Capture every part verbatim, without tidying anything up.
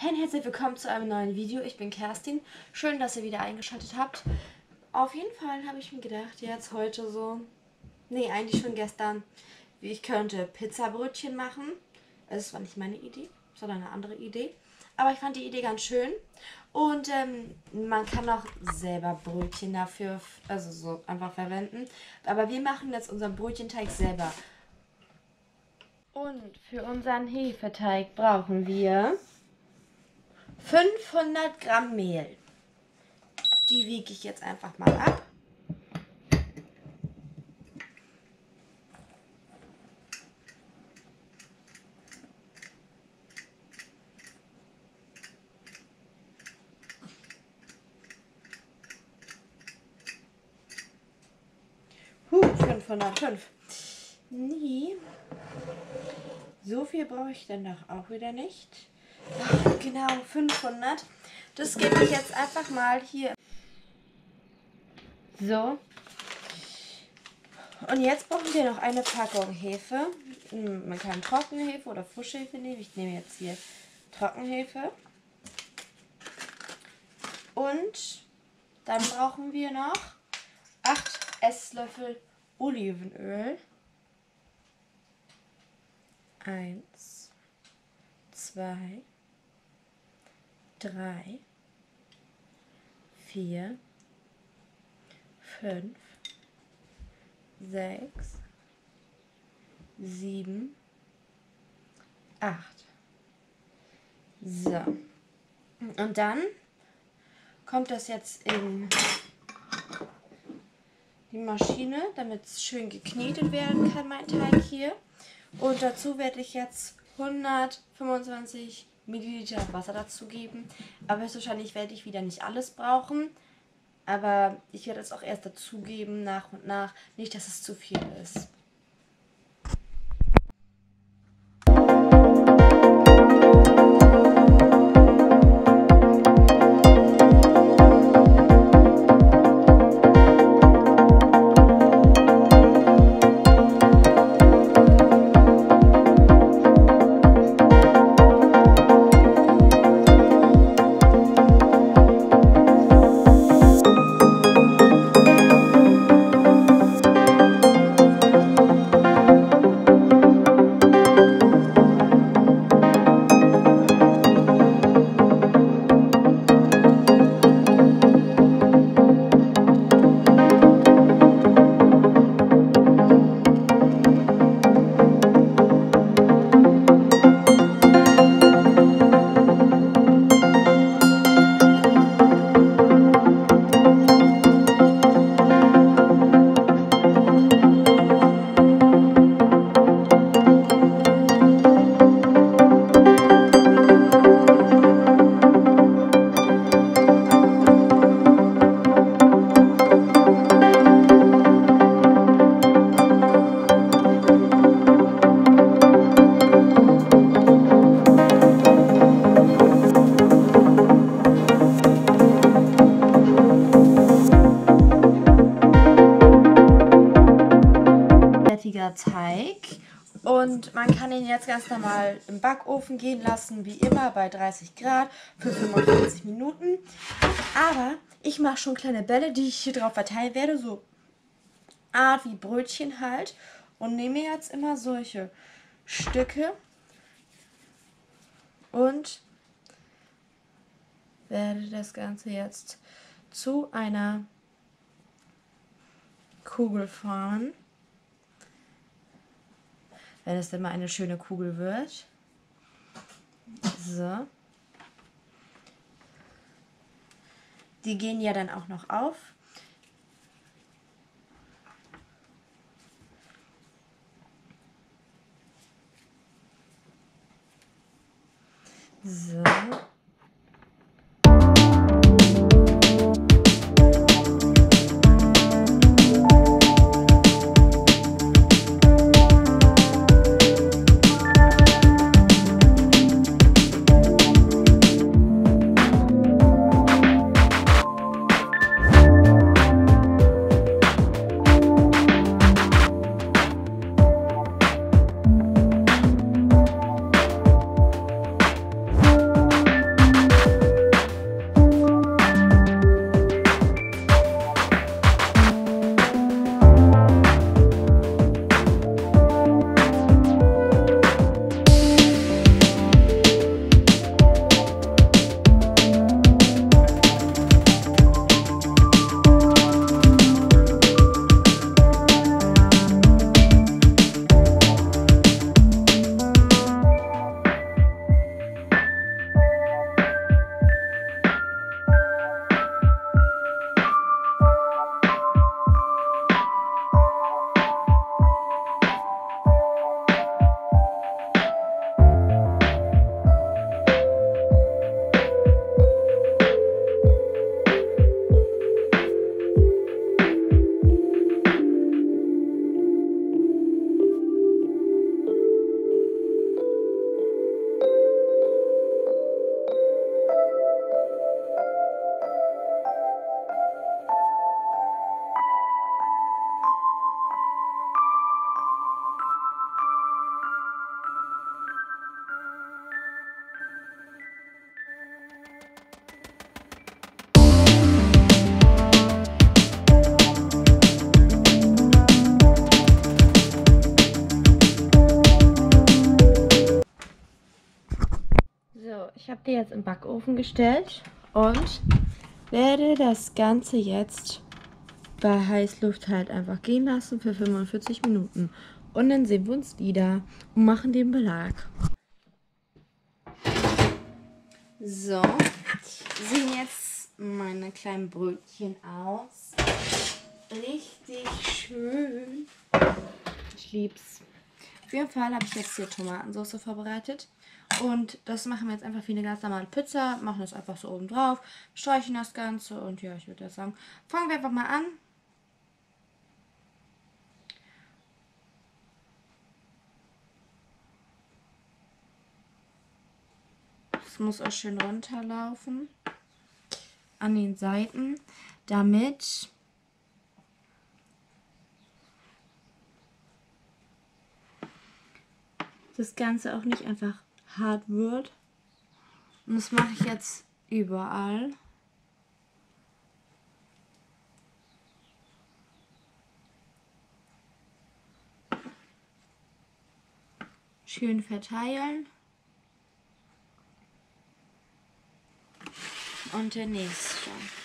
Hey, herzlich willkommen zu einem neuen Video. Ich bin Kerstin. Schön, dass ihr wieder eingeschaltet habt. Auf jeden Fall habe ich mir gedacht, jetzt heute so, nee, eigentlich schon gestern, wie ich könnte Pizzabrötchen machen. Es war nicht meine Idee, sondern eine andere Idee. Aber ich fand die Idee ganz schön. Und ähm, man kann auch selber Brötchen dafür, also so einfach verwenden. Aber wir machen jetzt unseren Brötchenteig selber. Und für unseren Hefeteig brauchen wir fünfhundert Gramm Mehl. Die wiege ich jetzt einfach mal ab. Huh, fünfhundertfünf. Nee. So viel brauche ich dann doch auch wieder nicht. Ach, genau, fünfhundert. Das gebe ich jetzt einfach mal hier. So. Und jetzt brauchen wir noch eine Packung Hefe. Man kann Trockenhefe oder Frischhefe nehmen. Ich nehme jetzt hier Trockenhefe. Und dann brauchen wir noch acht Esslöffel Olivenöl. Eins, zwei, drei, vier, fünf, sechs, sieben, acht. So. Und dann kommt das jetzt in die Maschine, damit es schön geknetet werden kann, mein Teig hier. Und dazu werde ich jetzt hundertfünfundzwanzig Milliliter Wasser dazu geben. Aber höchstwahrscheinlich werde ich wieder nicht alles brauchen. Aber ich werde es auch erst dazugeben, nach und nach. Nicht, dass es zu viel ist. Teig, und man kann ihn jetzt ganz normal im Backofen gehen lassen, wie immer bei dreißig Grad für fünfundvierzig Minuten. Aber ich mache schon kleine Bälle, die ich hier drauf verteilen werde, so Art wie Brötchen halt, und nehme jetzt immer solche Stücke und werde das Ganze jetzt zu einer Kugel formen. Wenn es denn mal eine schöne Kugel wird. So. Die gehen ja dann auch noch auf. So. ich habe die jetzt im Backofen gestellt und werde das Ganze jetzt bei Heißluft halt einfach gehen lassen für fünfundvierzig Minuten. Und dann sehen wir uns wieder und machen den Belag. So, sehen jetzt meine kleinen Brötchen aus. Richtig schön. Ich lieb's. Auf jeden Fall habe ich jetzt hier Tomatensauce vorbereitet. Und das machen wir jetzt einfach wie eine ganz normale Pizza. Machen das einfach so oben drauf. Streichen das Ganze. Und ja, ich würde sagen, fangen wir einfach mal an. Es muss auch schön runterlaufen. An den Seiten. Damit das Ganze auch nicht einfach hart wird. Und das mache ich jetzt überall. Schön verteilen. Und der nächste.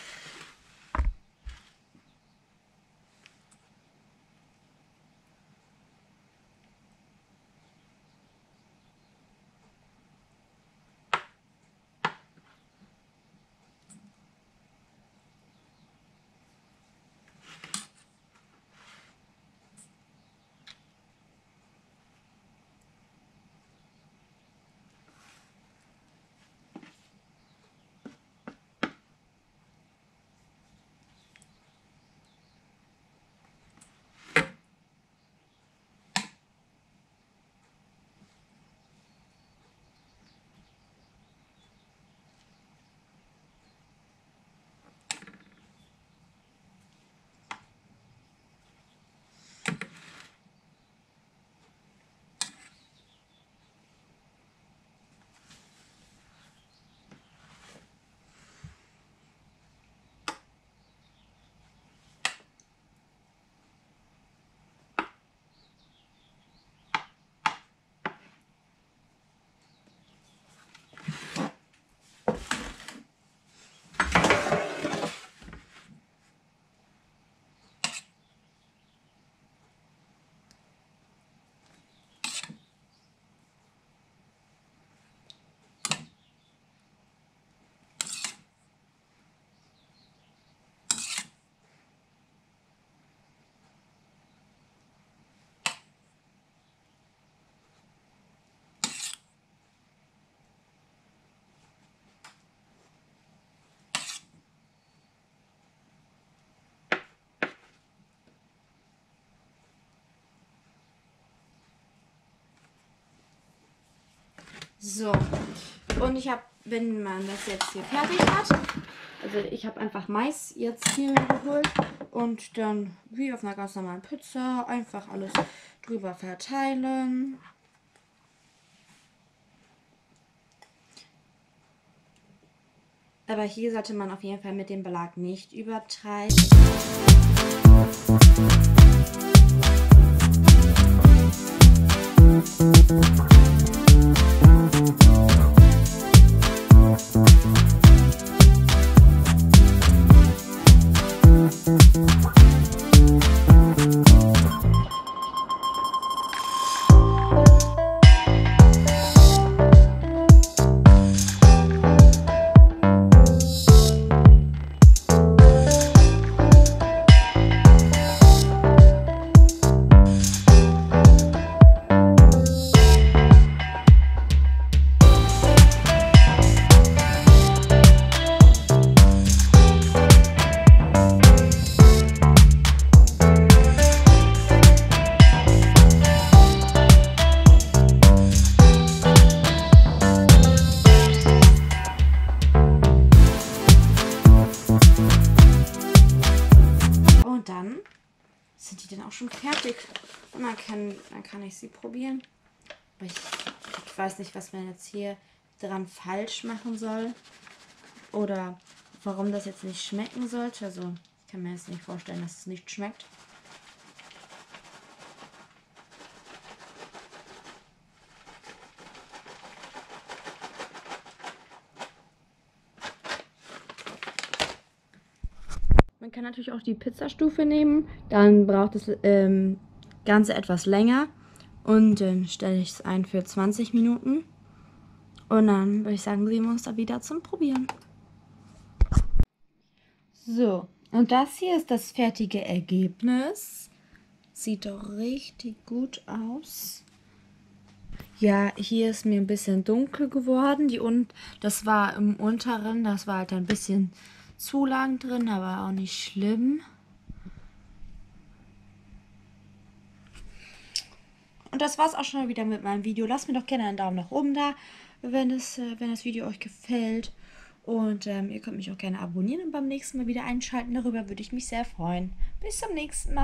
So, und ich habe, wenn man das jetzt hier fertig hat, also ich habe einfach Mais jetzt hier geholt und dann wie auf einer ganz normalen Pizza einfach alles drüber verteilen. Aber hier sollte man auf jeden Fall mit dem Belag nicht übertreiben. Und dann sind die dann auch schon fertig. Und dann kann, dann kann ich sie probieren. Aber ich, ich weiß nicht, was man jetzt hier dran falsch machen soll. Oder warum das jetzt nicht schmecken sollte. Also ich kann mir jetzt nicht vorstellen, dass es nicht schmeckt. kann natürlich auch die Pizzastufe nehmen. Dann braucht das ähm, Ganze etwas länger. Und dann stelle ich es ein für zwanzig Minuten. Und dann würde ich sagen, sehen wir uns da wieder zum Probieren. So, und das hier ist das fertige Ergebnis. Sieht doch richtig gut aus. Ja, hier ist mir ein bisschen dunkel geworden. Die und das war im unteren, das war halt ein bisschen zu lang drin, aber auch nicht schlimm. Und das war's auch schon wieder mit meinem Video. Lasst mir doch gerne einen Daumen nach oben da, wenn das, äh, wenn das Video euch gefällt. Und ähm, ihr könnt mich auch gerne abonnieren und beim nächsten Mal wieder einschalten. Darüber würde ich mich sehr freuen. Bis zum nächsten Mal.